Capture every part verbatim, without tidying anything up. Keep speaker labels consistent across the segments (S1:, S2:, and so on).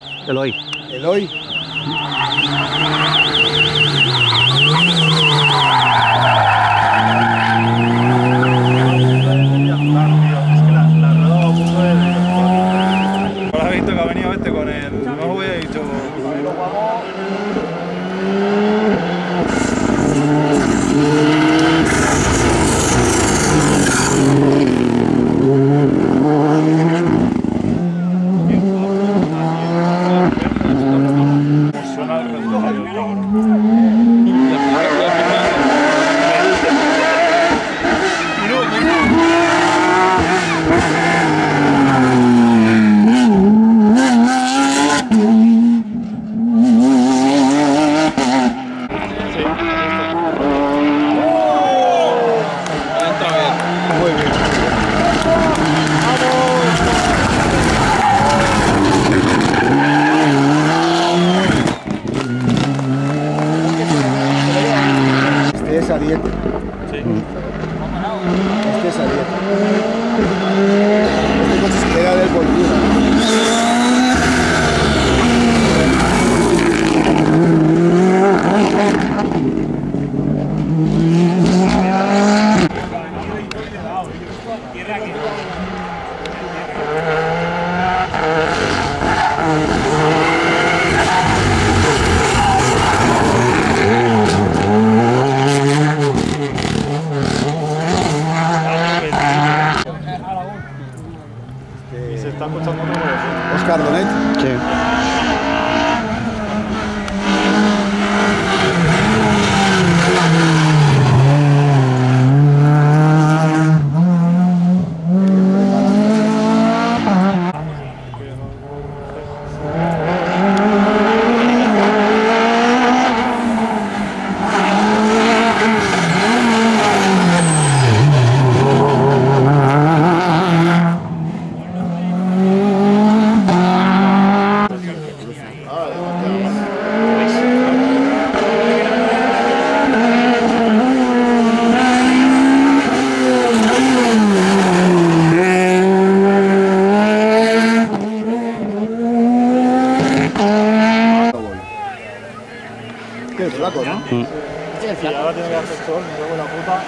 S1: Eloy.
S2: Eloy.
S3: Ahora he visto que ha venido este con el nuevo y he dicho...
S2: Este es a dieta.
S3: Sí.
S2: Este es a dieta. Este coche se pega del volturo.
S3: Y se está escuchando otra vez.
S2: Oscar Donet.
S1: Sí.
S2: Qué flaco, ¿no?
S1: Mm.
S3: Y ahora tiene que hacer sol, me cago en la puta.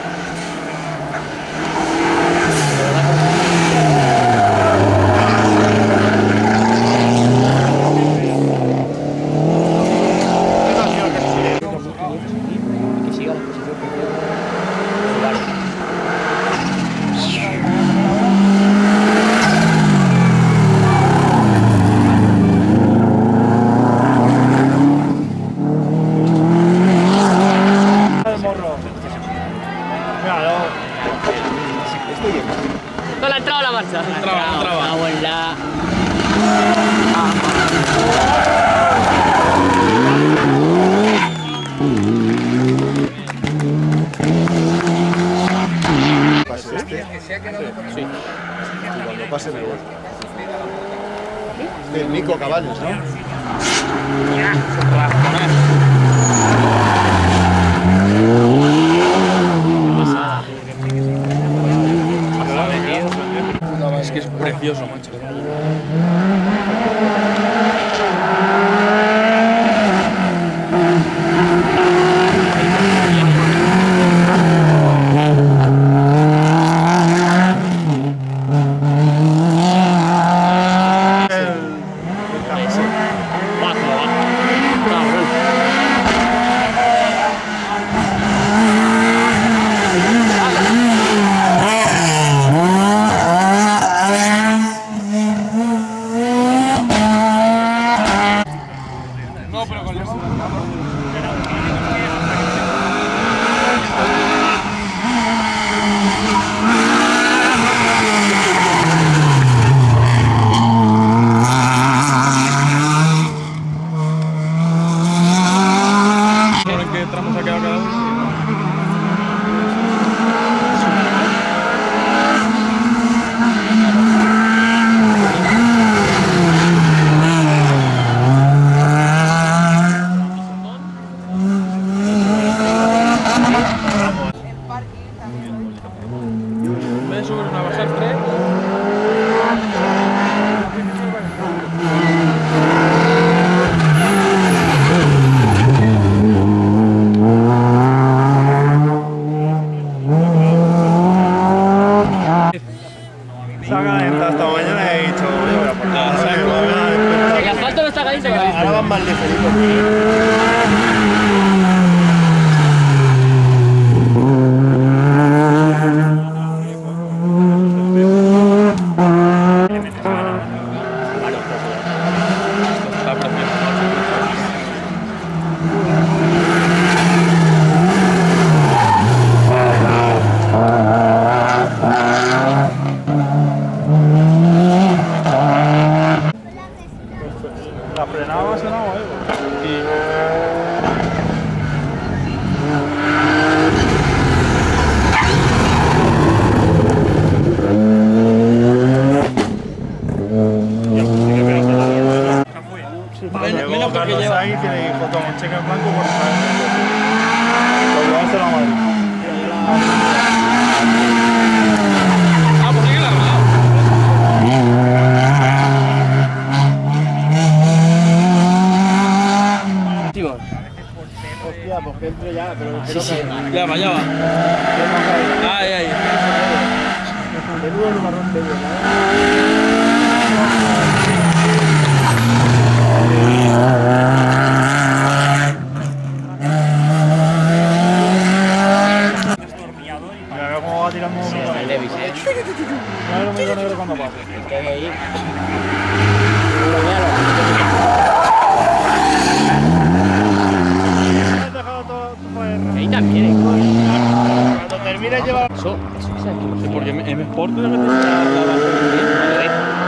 S4: No le ha entrado la marcha.
S3: Ha entrado, ha entrado.
S4: Cago en la...
S2: Pase este.
S4: Sí.
S2: Y cuando pase me voy. Este es Nico Cabanes, ¿no?
S3: Es que es precioso, macho. No, pero con eso. ¿En qué tramos ha quedado cada uno? En vez de subir una, bajar tres.
S4: ese que ha visto.
S2: Ahora van más ligeritos.
S3: Está precioso.
S2: La frenada ha sonado algo.
S3: Men- menos porque lleva.
S2: Ahí tiene hijo, toma un cheque en blanco por saber. Lo llevárselo a Madrid.
S3: Ah, pues sí que la ha arreglado.
S2: Hostia, pues que entre ya, pero
S4: Sí, sí.
S3: Ya va, ya va. Ay, ay.
S2: Menudo nubarrón de ellos, Mira cómo va tirando un
S4: Está el Levis, eh.
S2: Mira lo medio negro cuando pasa.
S4: Que hay ahí.
S2: Has dejado todo tu poder.
S4: Ahí también, eh.
S2: Cuando termines lleva...
S4: Eso, eso es aquí.
S3: Sí, porque en Sport de repente está la base.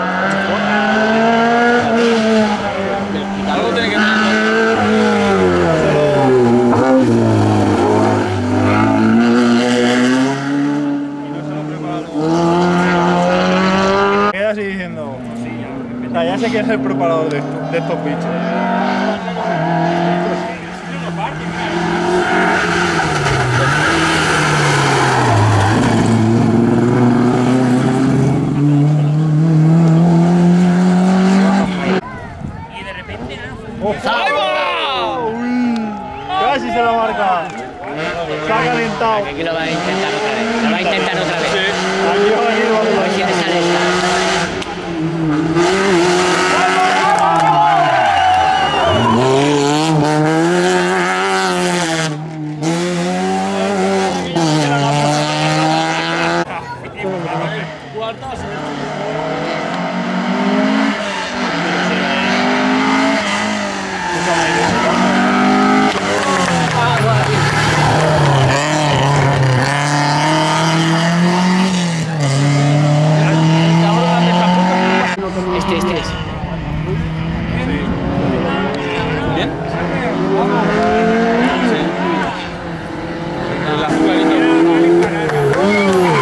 S3: Algo tiene que tener.
S2: Queda así diciendo... O sea, ya sé que es el preparador de, esto- de estos bichos.
S3: ¡Ahí va!
S2: Casi se la marca. Se ha calentado.
S4: Que aquí lo va a intentar otra vez. Lo va a intentar otra vez.
S2: Aquí va a venir
S4: A ver
S2: otro.
S4: si le sale esta. Este, este es.
S3: ¿Bien? Sí. El azul clarito.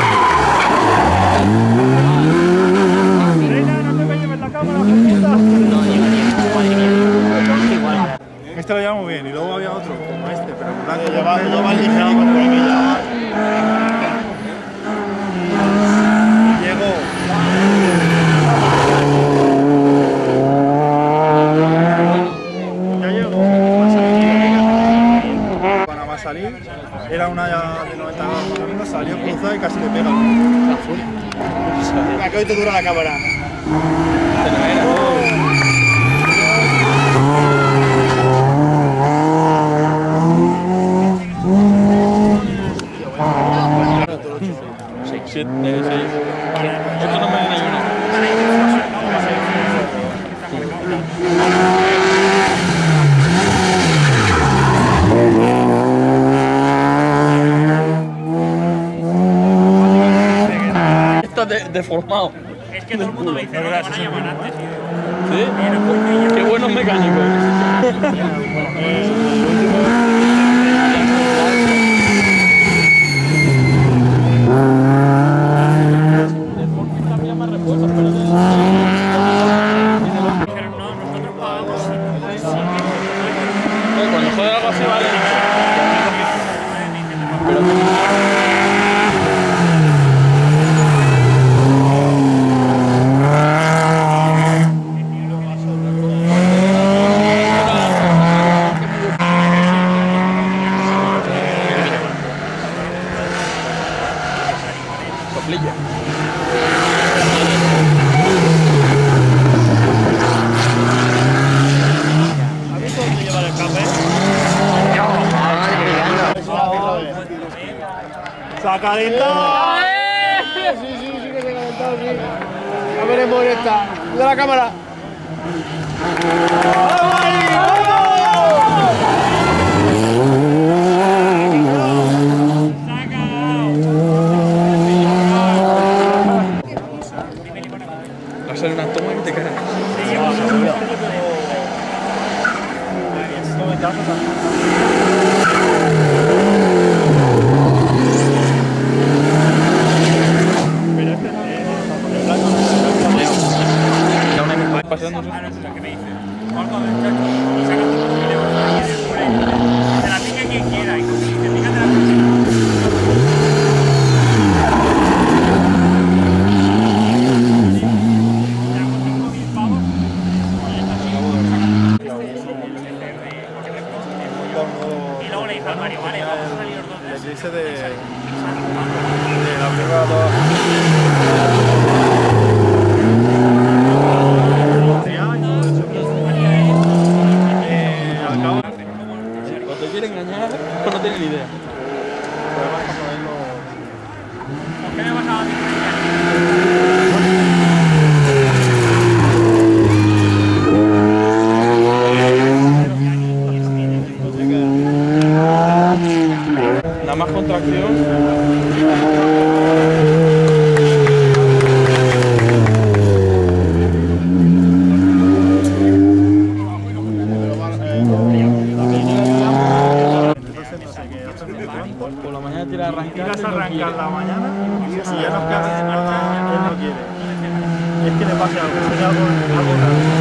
S4: No, llega bien. Madre mía. Igual.
S2: Este lo lleva muy bien y luego había otro como este, pero en blanco. Lleva, lleva ligerito por aquí ya. Llegó. Ya llegó. Va a salir. Para va a salir. Era una ya de noventa grados, salió cruzada y casi le pega. Mira que hoy te dura la cámara.
S3: Seis, siete, eh, seis. Esto no me da ni uno. Está de- deformado.
S1: Es que todo el mundo me dice, no, te van a llamar antes.
S3: ¿Sí? Qué buenos mecánicos.
S1: Pero no, nosotros pagamos.
S3: Oye, cuando jode algo así vale. Soplilla.
S2: ¡Se ha calentado!
S5: Sí, sí, sí que se ha calentado, sí. Ya veremos en esta. ¡De la cámara!
S3: Va a ser una toma que te cagas. Pasándose.
S1: ¿Qué me dice? Gordo, muchacho, y saca tu vídeo por ahí de la pica quien quiera. Y como dice, fíjate la y luego le dije al Mario, vale, vamos a salir los dos de
S2: Le dice de, de la prueba dos.
S3: Cuando te quiere engañar, pues no tiene ni idea.
S1: ¿Qué me pasaba a mí?
S3: Nada más contracción. Por la mañana tira a arrancar.
S2: Tiras
S3: y
S2: a
S3: no
S2: arrancar
S3: quiere.
S2: la mañana y si ya nos queda de nada, él no quiere. Es que le pase algo, sería algo, algo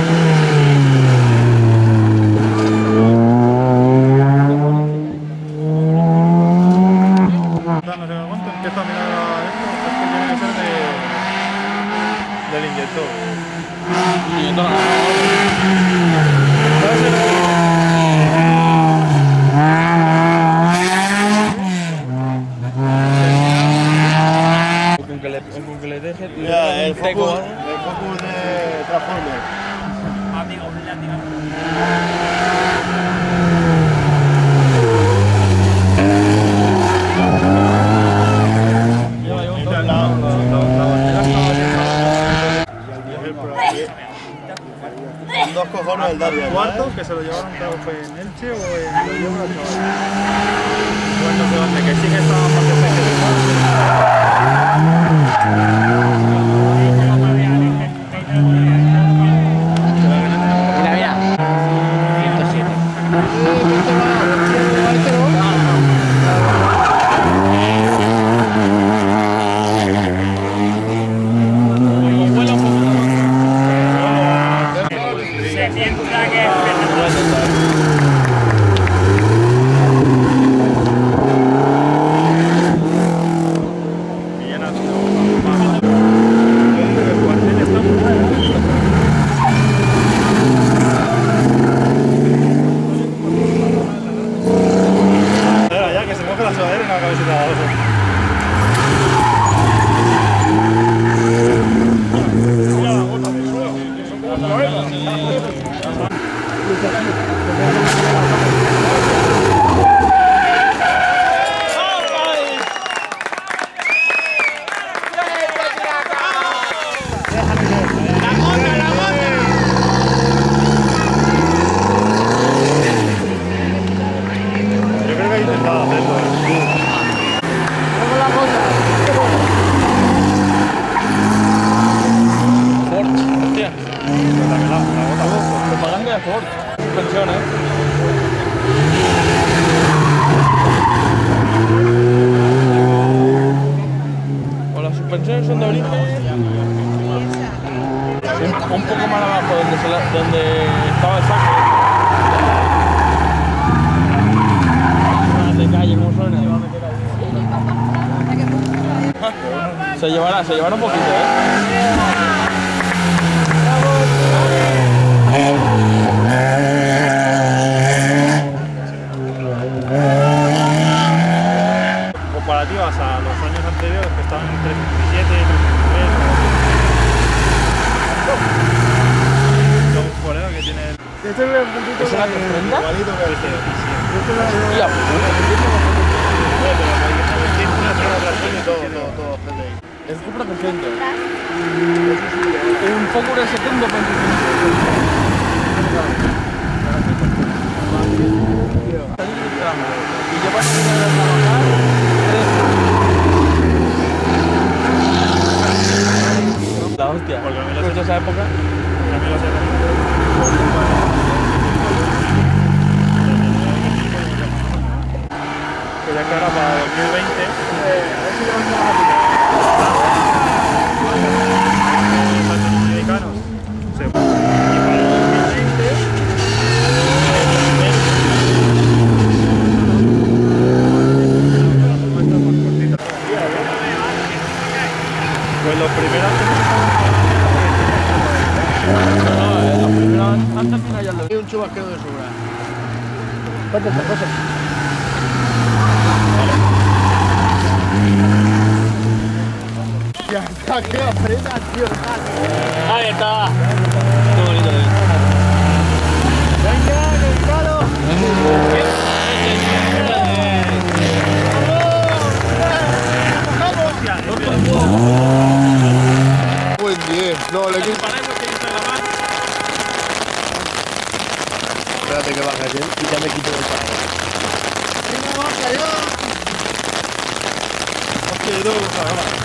S2: raro. No sé cuánto empieza a mirar a esto, es que tiene que ser de, del inyector.
S3: Y entonces,
S2: Puede ser
S3: con que le, con que le deje le
S2: ya,
S3: deje
S2: el
S3: un teco.
S2: focus, el focus de Transformer.
S1: Ah, digo, la tira.
S3: Lleva yo un
S2: Y
S3: toque.
S2: la, la, la, la bandera estaba haciendo el pro- con dos cojones el Daria. Cuarto, que se lo llevaron creo que fue en Elche o en lo lleva el chaval. Pues no sé dónde, que sí que estaba más de cerca de
S4: Mira, mira. ciento siete.
S1: Se piensa que es
S2: y ya no ha sido más. Yo digo que el cuartel está muy Espera, ya que se coge la sudadera y una camiseta de oso. Yo creo que he intentado hacerlo.
S3: Ford, hostia.
S2: La, la, la bota.
S3: Propaganda de Ford. Suspensión, eh. O las suspensiones son de origen. Un, un poco más abajo, donde, se la, donde estaba el saco. Ah, de calle, ¿cómo suena? Se llevará, se llevará un poquito, eh.
S2: Comparativas a los años anteriores que estaban en trescientos diecisiete y trescientos tres. Tengo un colega que tiene el
S5: Este es el puntito
S3: ¿Es una
S5: de-
S3: trescientos treinta?
S2: igualito que el
S5: este es el-
S3: Hostia, puta.
S2: pero la tracción y todo, todo, todo, gente ahí.
S3: Es Cupra trescientos. Un Focus de setenta y yo paso a trabajar la hostia.
S1: Porque a mí lo
S3: ¿Tú
S1: sé.
S3: esa época?
S1: A mí lo sé. Que ya que ahora para dos mil veinte.
S2: A ver si llevamos una
S1: Latinoamericanos. Sí. Y para el dos mil veinte. Pues los primeros que
S3: No, eh, los primeros antes que ya lo
S2: Hay un chubasquero de sobra.
S4: Ponte esta cosa.
S2: Ya, qué aprieta, tío.
S3: Ahí está. Qué bonito es.
S2: Venga, Gonzalo. Buen diez. No, le quito. Espérate que baje él y ya me quito el paraguas. ¡Venga, baja ya! Hostia, yo tengo que bajar ahora.